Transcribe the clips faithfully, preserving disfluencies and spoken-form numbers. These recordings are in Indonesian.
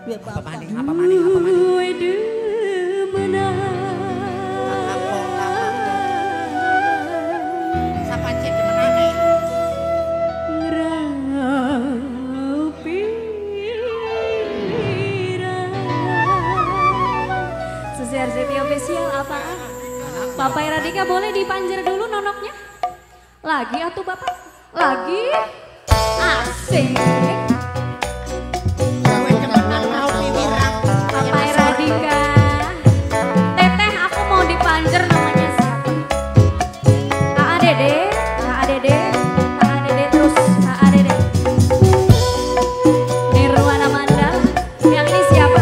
Apa maning, apa maning, apa maning. R Z T official apaan? Bapak Radika boleh dipanjer dulu nonoknya? Lagi atuh Bapak? Lagi? Asik. Bapak Radika. Teteh aku mau dipanjer namanya siapa? A A Dede, A A Dede, A A Dede terus A A Dede. Nirwana Mandala. Yang ini siapa?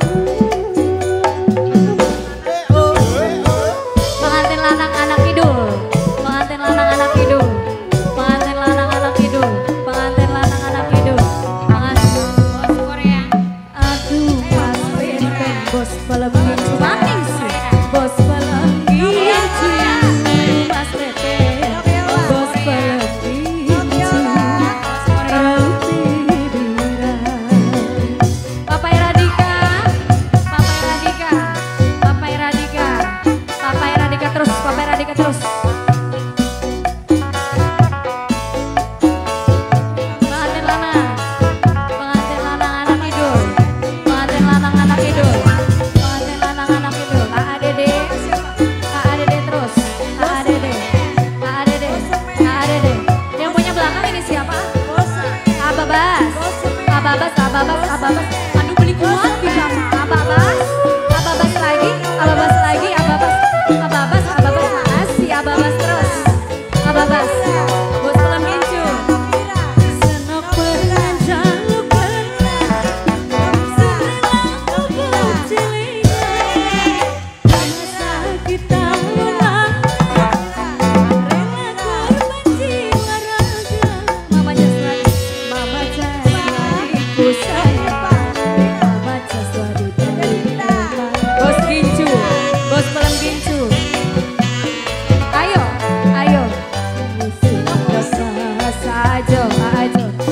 Ababas, ababas, ababas. Aduh beli kuat bisa ababas, ababas lagi, ababas lagi, ababas, ababas, ababas makasih, ababas terus, ababas. Bos kolam gincu. Senok pernah jaluk pernah, serelang kubur cilik, masa kita pulang, rela korban jiwa raga. Mama Jasmine, Mama Jasmine. Bos gincu, bos pelem gincu. Ayo, ayo. Saja, aja.